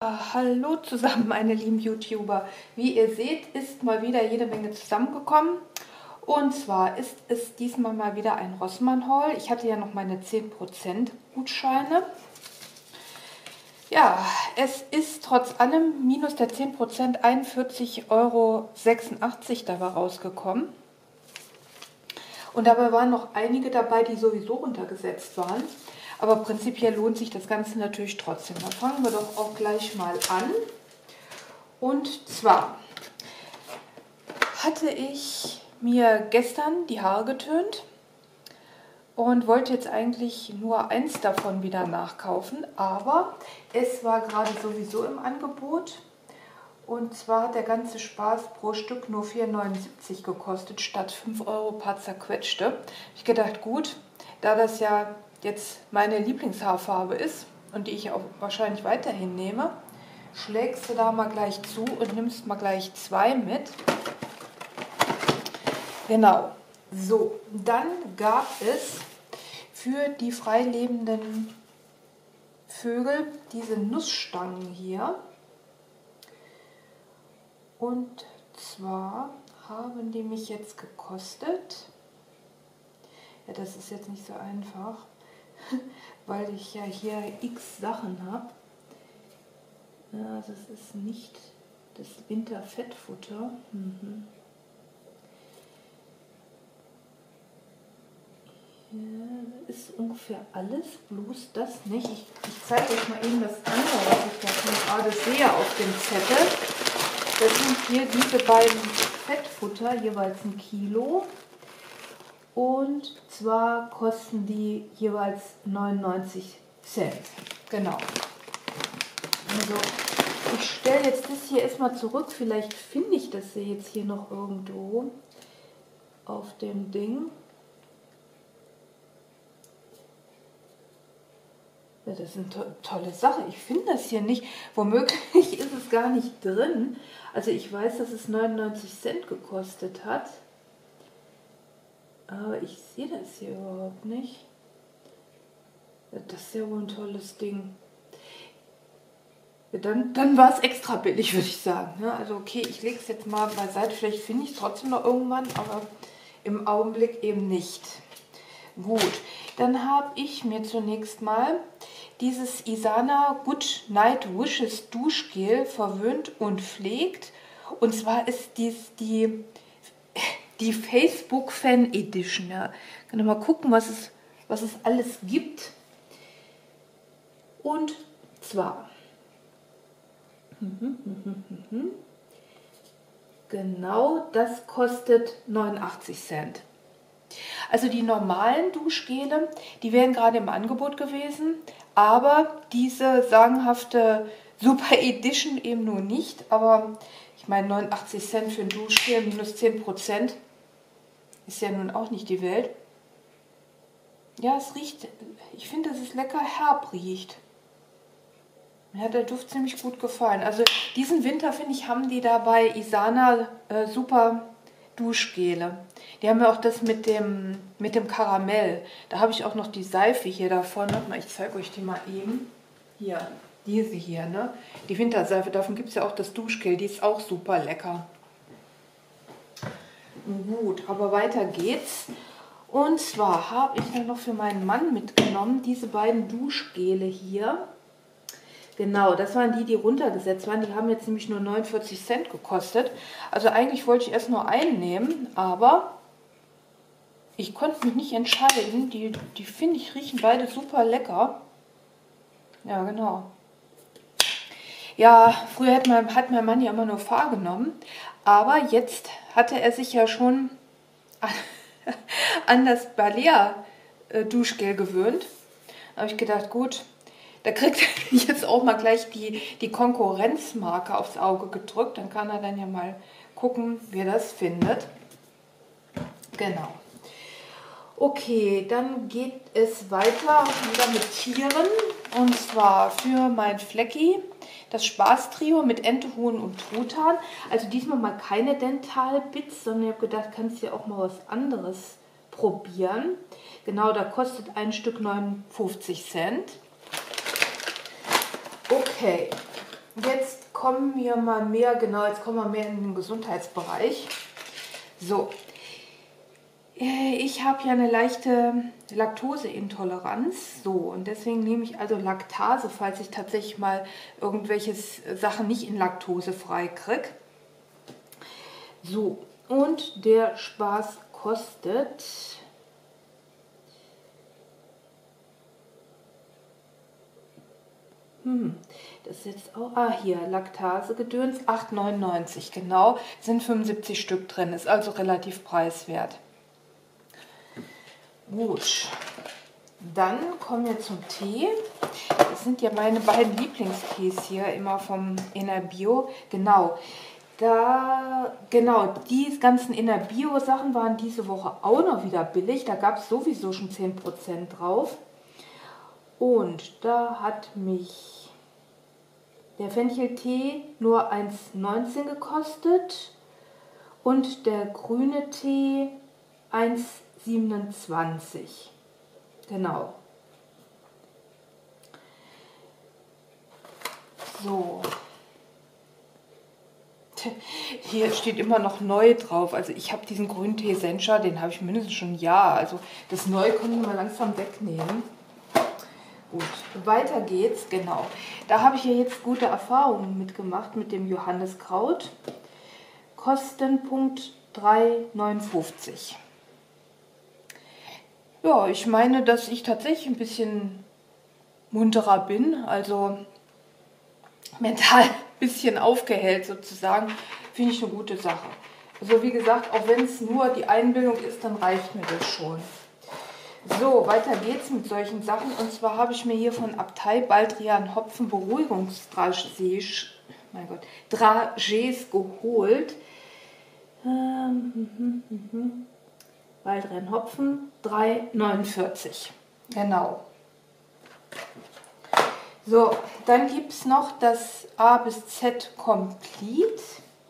Hallo zusammen, meine lieben YouTuber. Wie ihr seht, ist mal wieder jede Menge zusammengekommen. Und zwar ist es diesmal mal wieder ein Rossmann-Haul. Ich hatte ja noch meine 10% Gutscheine. Ja, es ist trotz allem minus der 10% 41,86 Euro dabei rausgekommen. Und dabei waren noch einige dabei, die sowieso runtergesetzt waren. Aber prinzipiell lohnt sich das Ganze natürlich trotzdem. Dann fangen wir doch auch gleich mal an. Und zwar hatte ich mir gestern die Haare getönt und wollte jetzt eigentlich nur eins davon wieder nachkaufen. Aber es war gerade sowieso im Angebot. Und zwar hat der ganze Spaß pro Stück nur 4,79 gekostet, statt 5 Euro paar zerquetschte. Ich gedacht, gut, da das ja jetzt meine Lieblingshaarfarbe ist und die ich auch wahrscheinlich weiterhin nehme, schlägst du da mal gleich zu und nimmst mal gleich 2 mit. Genau. So, dann gab es für die freilebenden Vögel diese Nussstangen hier. Und zwar haben die mich jetzt gekostet. Ja, das ist jetzt nicht so einfach, weil ich ja hier x Sachen habe. Ja, das ist nicht das Winterfettfutter. Ja, das ist ungefähr alles, bloß das nicht. Ich zeige euch mal eben das andere, was ich da gerade sehe auf dem Zettel. Das sind hier diese beiden Fettfutter, jeweils 1 Kilo. Und zwar kosten die jeweils 99 Cent. Genau. Also ich stelle jetzt das hier erstmal zurück. Vielleicht finde ich das jetzt hier noch irgendwo auf dem Ding. Ja, das ist eine tolle Sache. Ich finde das hier nicht. Womöglich ist es gar nicht drin. Also ich weiß, dass es 99 Cent gekostet hat. Aber ich sehe das hier überhaupt nicht. Ja, das ist ja wohl ein tolles Ding. Ja, dann war es extra billig, würde ich sagen. Ja, also okay, ich lege es jetzt mal beiseite. Vielleicht finde ich es trotzdem noch irgendwann, aber im Augenblick eben nicht. Gut, dann habe ich mir zunächst mal dieses Isana Good Night Wishes Duschgel verwöhnt und pflegt. Und zwar ist dies die Facebook Fan Edition. Ja. Können wir mal gucken, was es alles gibt. Und zwar genau, das kostet 89 Cent. Also die normalen Duschgele, die wären gerade im Angebot gewesen, aber diese sagenhafte Super Edition eben nur nicht. Aber ich meine, 89 Cent für ein Duschgel minus 10% ist ja nun auch nicht die Welt. Ja, es riecht, ich finde, dass es lecker herb riecht. Mir hat der Duft ziemlich gut gefallen. Also diesen Winter, finde ich, haben die da bei Isana super Duschgele. Die haben ja auch das mit dem Karamell. Da habe ich auch noch die Seife hier davon. Ich zeige euch die mal eben. Hier, diese hier, ne? Die Winterseife, davon gibt es ja auch das Duschgel. Die ist auch super lecker. Gut, aber weiter geht's. Und zwar habe ich dann noch für meinen Mann mitgenommen diese beiden Duschgele hier. Genau, das waren die runtergesetzt waren. Die haben jetzt nämlich nur 49 Cent gekostet. Also eigentlich wollte ich erst nur einen nehmen, aber ich konnte mich nicht entscheiden. Die finde ich, riechen beide super lecker. Ja, genau. Ja, früher hat mein Mann ja immer nur Fahr genommen, aber jetzt hatte er sich ja schon an das Balea-Duschgel gewöhnt. Da habe ich gedacht, gut, da kriegt er jetzt auch mal gleich die Konkurrenzmarke aufs Auge gedrückt. Dann kann er dann ja mal gucken, wie er das findet. Genau. Okay, dann geht es weiter wieder mit Tieren. Und zwar für mein Flecki das Spaßtrio mit Ente, Huhn und Truthahn. Also diesmal mal keine Dentalbits, sondern ich habe gedacht, kannst du ja auch mal was anderes probieren. Genau, da kostet ein Stück 59 Cent. Okay, jetzt kommen wir mal mehr, genau, jetzt kommen wir mehr in den Gesundheitsbereich. So, ich habe ja eine leichte Laktoseintoleranz, so, und deswegen nehme ich also Laktase, falls ich tatsächlich mal irgendwelche Sachen nicht in Laktose frei kriege. So, und der Spaß kostet das ist jetzt auch, hier, Laktase-Gedöns, 8,99, genau, sind 75 Stück drin, ist also relativ preiswert. Gut, dann kommen wir zum Tee. Das sind ja meine beiden Lieblingstees hier, immer vom Enerbio. Genau, die ganzen Enerbio-Sachen waren diese Woche auch noch wieder billig. Da gab es sowieso schon 10% drauf. Und da hat mich der Fencheltee nur 1,19 gekostet und der grüne Tee 1,27. Genau. So. Hier steht immer noch neu drauf. Also ich habe diesen grünen Tee Sencha, den habe ich mindestens schon ein Jahr. Also das Neue können wir mal langsam wegnehmen. Gut, weiter geht's, genau. Da habe ich ja jetzt gute Erfahrungen mitgemacht mit dem Johanniskraut. Kostenpunkt 3,59. Ja, ich meine, dass ich tatsächlich ein bisschen munterer bin, also mental ein bisschen aufgehellt sozusagen, finde ich eine gute Sache. Also wie gesagt, auch wenn es nur die Einbildung ist, dann reicht mir das schon. So, weiter geht's mit solchen Sachen. Und zwar habe ich mir hier von Abtei Baldrian Hopfen Beruhigungsdragees geholt. Baldrian Hopfen 3,49. Genau. So, dann gibt es noch das A bis Z Complete.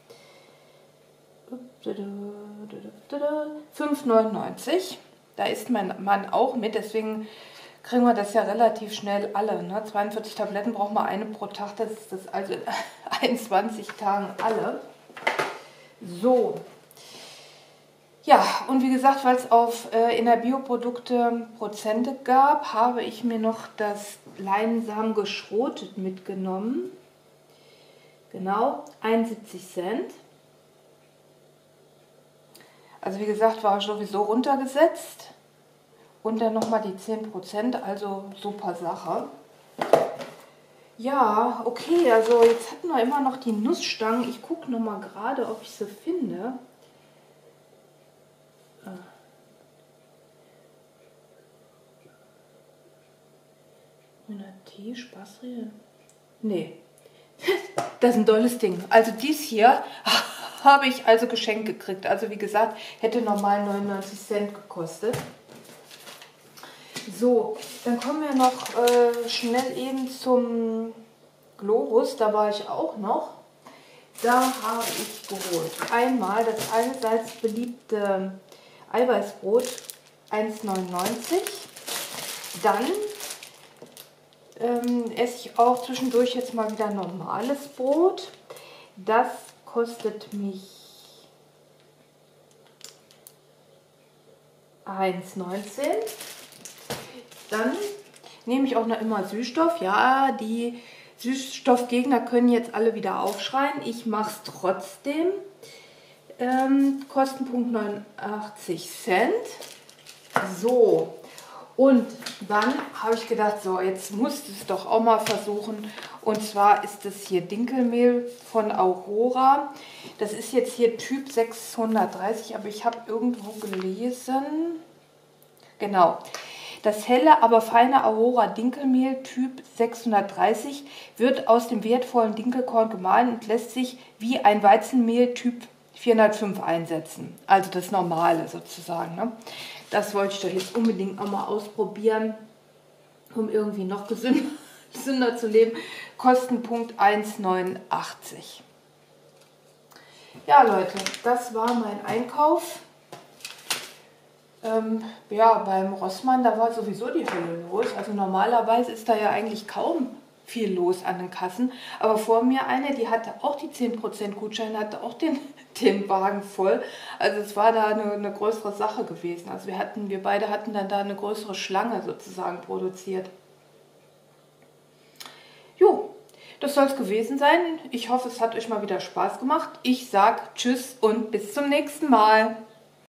5,99. Da isst mein Mann auch mit, deswegen kriegen wir das ja relativ schnell alle. Ne? 42 Tabletten braucht man eine pro Tag, das ist das also in 21 Tagen alle. So. Ja, und wie gesagt, weil es auf Enerbio-Produkte Prozente gab, habe ich mir noch das Leinsamen geschrotet mitgenommen. Genau, 71 Cent. Also wie gesagt, war sowieso runtergesetzt. Und dann nochmal die 10%, also super Sache. Ja, okay, also jetzt hatten wir immer noch die Nussstangen. Ich gucke nochmal gerade, ob ich sie finde. Tee, Spaßrede? Nee. Das ist ein tolles Ding. Also dies hier habe ich also geschenkt gekriegt. Also wie gesagt, hätte normal 99 Cent gekostet. So, dann kommen wir noch schnell eben zum Globus. Da war ich auch noch. Da habe ich geholt. Einmal das allseits beliebte Eiweißbrot 1,99. Dann esse ich auch zwischendurch jetzt mal wieder normales Brot. Das kostet mich 1,19. Dann nehme ich auch noch immer Süßstoff. Ja, die Süßstoffgegner können jetzt alle wieder aufschreien. Ich mache es trotzdem. Kostenpunkt 89 Cent. So. Und dann habe ich gedacht, so, jetzt musst du es doch auch mal versuchen. Und zwar ist das hier Dinkelmehl von Aurora. Das ist jetzt hier Typ 630, aber ich habe irgendwo gelesen, genau, das helle, aber feine Aurora Dinkelmehl Typ 630 wird aus dem wertvollen Dinkelkorn gemahlen und lässt sich wie ein Weizenmehl Typ 405 einsetzen. Also das Normale sozusagen, ne? Das wollte ich doch jetzt unbedingt auch mal ausprobieren, um irgendwie noch gesünder zu leben. Kostenpunkt 1,89. Ja Leute, das war mein Einkauf. Ja, beim Rossmann, da war sowieso die Hölle los. Also normalerweise ist da ja eigentlich kaum viel los an den Kassen. Aber vor mir eine, die hatte auch die 10% Gutschein, hatte auch den Wagen voll. Also es war da eine größere Sache gewesen. Also wir beide hatten dann da eine größere Schlange sozusagen produziert. Jo, das soll es gewesen sein. Ich hoffe, es hat euch mal wieder Spaß gemacht. Ich sag Tschüss und bis zum nächsten Mal.